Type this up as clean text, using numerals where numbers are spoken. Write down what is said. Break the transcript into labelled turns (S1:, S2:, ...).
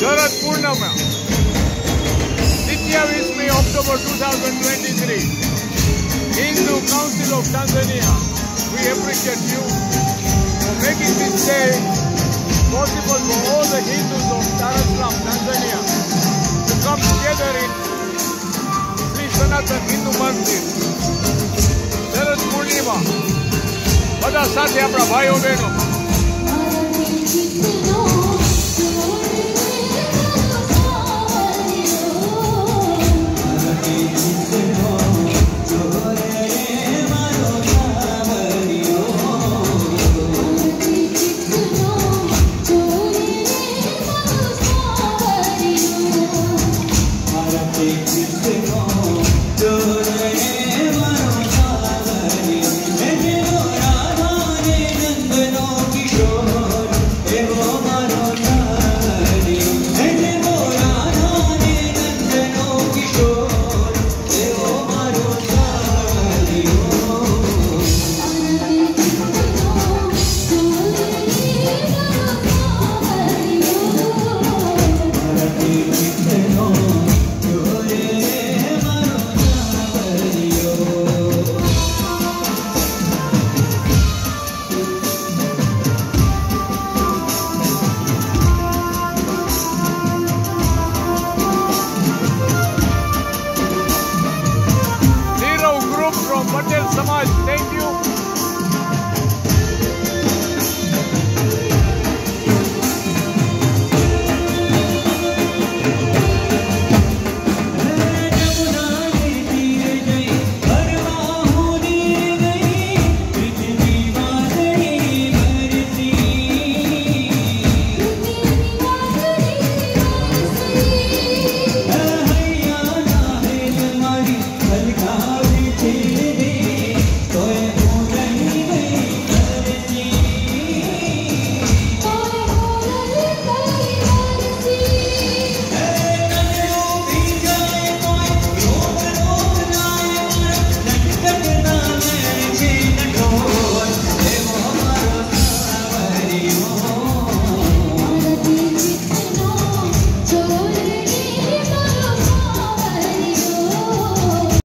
S1: શરદ પૂર્ણિમા 27મી October 2023. Hindu Council of Tanzania, we appreciate you for making this day possible for all the Hindus of Dar es Salaam, Tanzania, to come together in Sri Sanatan Hindu Mandir. Sharad Purnima બધા સાથે આપણા ભાઈઓ બહેનો